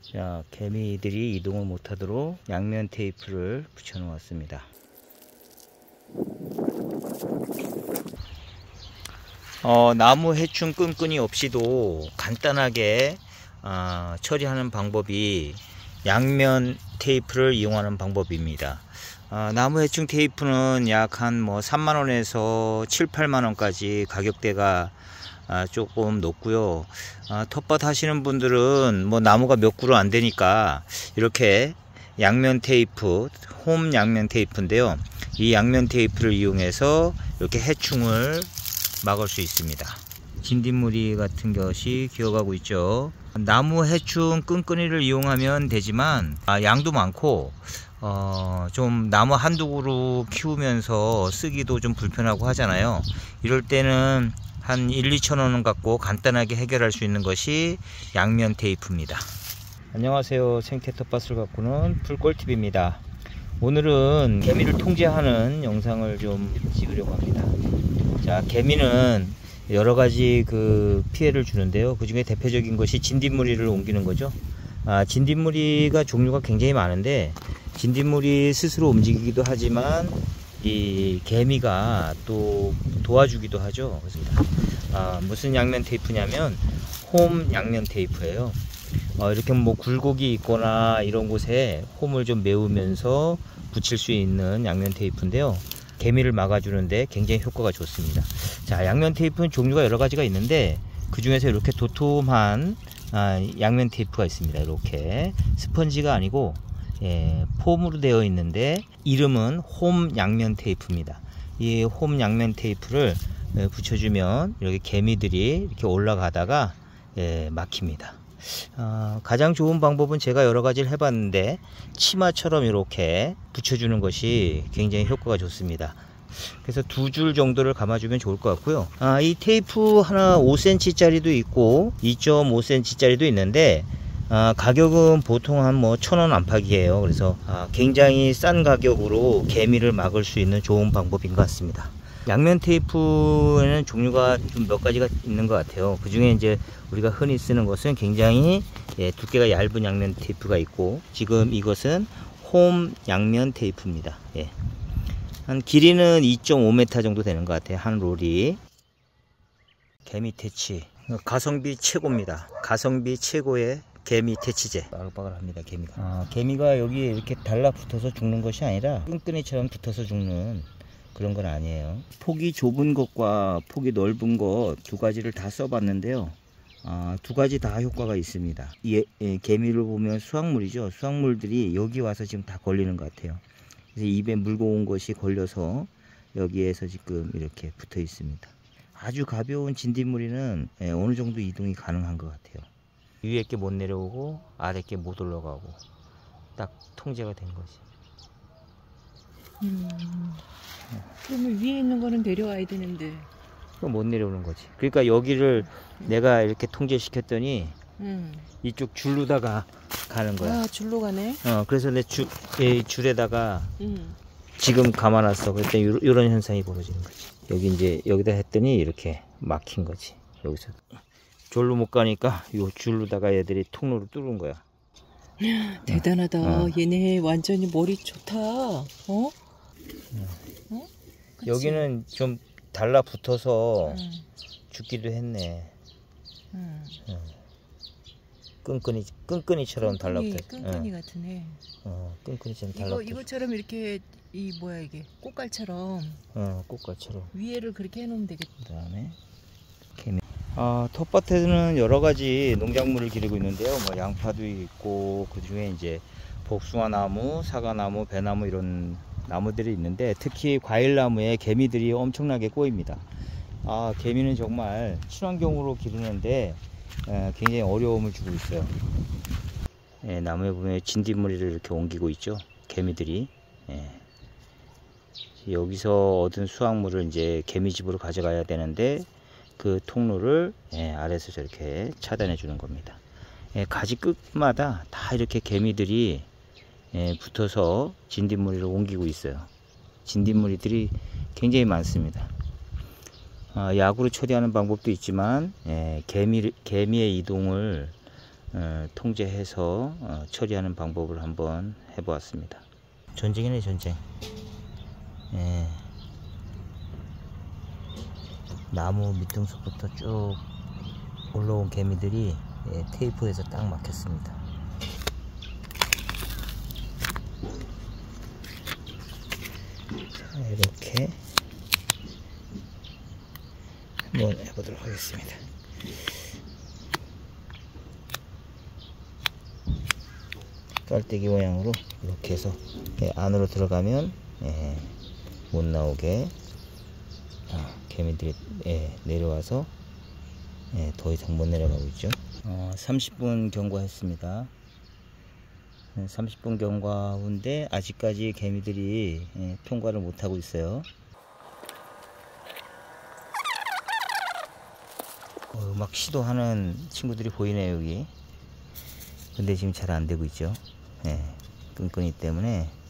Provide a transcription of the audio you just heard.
자, 개미들이 이동을 못하도록 양면 테이프를 붙여 놓았습니다. 나무 해충 끈끈이 없이도 간단하게 처리하는 방법이 양면 테이프를 이용하는 방법입니다. 나무 해충 테이프는 약 한 3만원에서 7, 8만원까지 가격대가 조금 높고요. 텃밭 하시는 분들은 나무가 몇 그루 안 되니까 이렇게 양면 테이프, 홈 양면 테이프인데요. 이 양면 테이프를 이용해서 이렇게 해충을 막을 수 있습니다. 진딧무리 같은 것이 기어가고 있죠. 나무 해충 끈끈이를 이용하면 되지만 양도 많고 좀 나무 한두 그루 키우면서 쓰기도 좀 불편하고 하잖아요. 이럴 때는 한 1, 2천원 갖고 간단하게 해결할 수 있는 것이 양면 테이프입니다. 안녕하세요. 생태 텃밭을 가꾸는 풀꿀팁입니다. 오늘은 개미를 통제하는 영상을 좀 찍으려고 합니다. 자, 개미는 여러가지 피해를 주는데요. 그 중에 대표적인 것이 진딧무리를 옮기는 거죠. 진딧무리가 종류가 굉장히 많은데 진딧무리 스스로 움직이기도 하지만 이 개미가 또 도와주기도 하죠. 그래서 무슨 양면 테이프냐면 홈 양면 테이프예요. 이렇게 굴곡이 있거나 이런 곳에 홈을 좀 메우면서 붙일 수 있는 양면 테이프인데요. 개미를 막아주는데 굉장히 효과가 좋습니다. 자, 양면 테이프는 종류가 여러 가지가 있는데 그 중에서 이렇게 도톰한 양면 테이프가 있습니다. 이렇게 스펀지가 아니고 폼으로 되어 있는데 이름은 홈 양면 테이프입니다. 이 홈 양면 테이프를 붙여주면 이렇게 개미들이 이렇게 올라가다가 막힙니다. 가장 좋은 방법은 제가 여러 가지를 해봤는데 치마처럼 이렇게 붙여주는 것이 굉장히 효과가 좋습니다. 그래서 2줄 정도를 감아주면 좋을 것 같고요. 이 테이프 하나 5cm 짜리도 있고 2.5cm 짜리도 있는데 가격은 보통 한 1,000원 안팎이에요. 그래서 굉장히 싼 가격으로 개미를 막을 수 있는 좋은 방법인 것 같습니다. 양면 테이프에는 종류가 좀 몇 가지가 있는 것 같아요. 그 중에 이제 우리가 흔히 쓰는 것은 굉장히 두께가 얇은 양면 테이프가 있고, 지금 이것은 홈 양면 테이프입니다. 한 길이는 2.5m 정도 되는 것 같아요. 한 롤이. 개미 퇴치 가성비 최고입니다. 가성비 최고의 개미 퇴치제. 바글바글합니다. 개미가 여기에 이렇게 달라붙어서 죽는 것이 아니라 끈끈이처럼 붙어서 죽는 그런 건 아니에요. 폭이 좁은 것과 폭이 넓은 것 두 가지를 다 써봤는데요. 두 가지 다 효과가 있습니다. 개미를 보면 수확물이죠. 수확물들이 여기 와서 지금 다 걸리는 것 같아요. 그래서 입에 물고 온 것이 걸려서 여기에서 지금 이렇게 붙어 있습니다. 아주 가벼운 진딧무리는 어느 정도 이동이 가능한 것 같아요. 위에 게 못 내려오고 아래 게 못 올라가고 딱 통제가 된 거지. 그러면 위에 있는 거는 내려와야 되는데 그럼 못 내려오는 거지. 그러니까 여기를 내가 이렇게 통제시켰더니 이쪽 줄로다가 가는 거야. 줄로 가네. 그래서 내 줄에다가 지금 감아놨어. 그랬더니 이런 현상이 벌어지는 거지. 여기 이제 여기다 했더니 이렇게 막힌 거지. 여기서 졸로 못 가니까 요 줄로다가 얘들이 통로를 뚫은 거야. 대단하다. 얘네 완전히 머리 좋다. 여기는 좀 달라붙어서 죽기도 했네. 끈끈이처럼 달라붙어. 끈끈이 같은 애. 끈끈이처럼 달라붙어. 이거처럼 이렇게 뭐야 이게 꽃갈처럼. 꽃갈처럼. 위에를 그렇게 해놓으면 되겠다. 그다음에 개미. 텃밭에는 여러 가지 농작물을 기르고 있는데요. 양파도 있고 그 중에 이제 복숭아나무, 사과나무, 배나무 이런 나무들이 있는데 특히 과일나무에 개미들이 엄청나게 꼬입니다. 개미는 정말 친환경으로 기르는데 굉장히 어려움을 주고 있어요. 나무에 보면 진딧무리를 이렇게 옮기고 있죠. 개미들이. 여기서 얻은 수확물을 이제 개미집으로 가져가야 되는데 그 통로를 아래에서 저렇게 차단해 주는 겁니다. 가지 끝마다 다 이렇게 개미들이 붙어서 진딧무리를 옮기고 있어요. 진딧무리들이 굉장히 많습니다. 약으로 처리하는 방법도 있지만 개미의 이동을 통제해서 처리하는 방법을 한번 해보았습니다. 전쟁이네, 전쟁. 예. 나무 밑둥숲부터 쭉 올라온 개미들이 테이프에서 딱 막혔습니다. 자, 이렇게 한번 해보도록 하겠습니다. 깔때기 모양으로 이렇게 해서 안으로 들어가면 못 나오게 개미들이 내려와서 더 이상 못 내려가고 있죠. 30분 경과했습니다. 30분 경과 후인데 아직까지 개미들이 통과를 못하고 있어요. 막 시도하는 친구들이 보이네요, 여기. 근데 지금 잘 안되고 있죠. 끈끈이 때문에